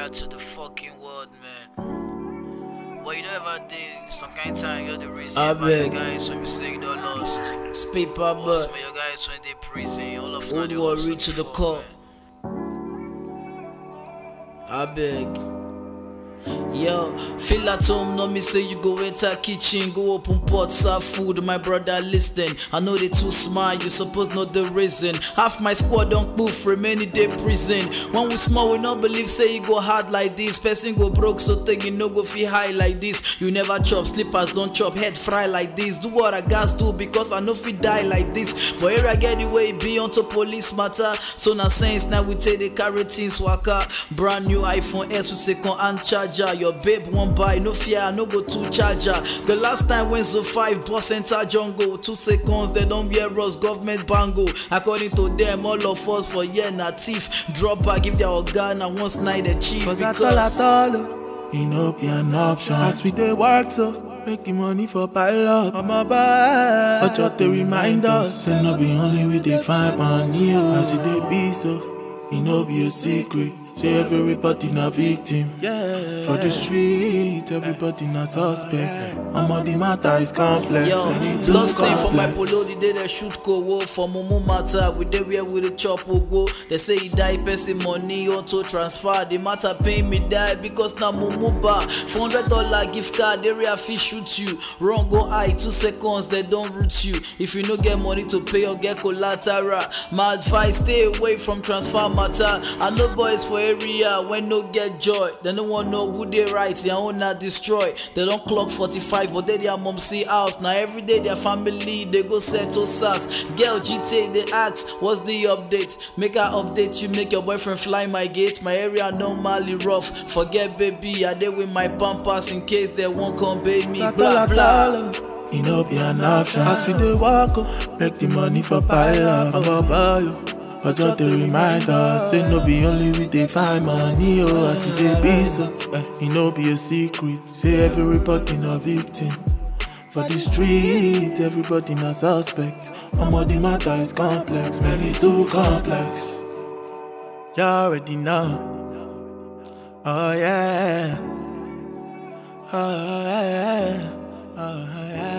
fire to the fucking world, man. What you don't ever did, some kind of time you're the reason. I My beg. guys when we say you don't lost. Speak Boss, but man, your guys when they prison, all of old them war reach to the core. I beg. Yo, feel at home, no me say you go enter kitchen, go open pot, serve food, my brother listen. I know they too smart, you suppose know the reason. Half my squad don't poof, remaining day prison. When we small, we not believe say you go hard like this. Person go broke, so think you no go feel high like this. You never chop, slippers don't chop, head fry like this. Do what I gas do, because I know fit die like this. But here I get the way it be onto police matter. So na sense, now we take the carry things waka. Brand new iPhone S with second hand charger. Your babe won't buy, no fear, I no go to charger. The last time when so 5 boss enter jungle, 2 seconds they don't hear us government bango. According to them, all of us for year na thief. Drop back if their organ and once night the chief. Cause at all, it no be an option. As we dey work so, make the money for pile up. I'm a buy, but just to remind us, say no be only we dey find money. As it dey be so, it no be a secret. Say everybody na victim. For the street, everybody na suspect. The matter is complex. Yo, Too lost thing for my complex. polo, the day they shoot Kowo. For Mumu matter, we dey where we the chop will go. They say he die, person money auto transfer. The matter pay me die because na Mumu bar. $400 gift card, area fee shoot you. Wrong go high, 2 seconds, they don't root you. If you no get money to pay or get collateral, my advice, stay away from transfer matter. I know boys for area when no get joy. They no want know who they right, their own na destroy. They don't clock 45, but they their mom see house. Now every day their family they go settle sass. Girl GTA they ask, what's the update? Make I update you, make your boyfriend fly my gate. My area normally rough. Forget baby, I dey with my pampers in case they won't come baby me. Blah blah. It no be an option. As we dey walk up, make the money for pile up. I'm gonna buy you, but just to remind us, say no be only we dey find money. Oh, as it dey be so, it no be a secret. Say everybody na victim. For the street, everybody na suspect. The matter is complex, maybe too complex. You already know. Oh yeah. Oh yeah. Oh yeah.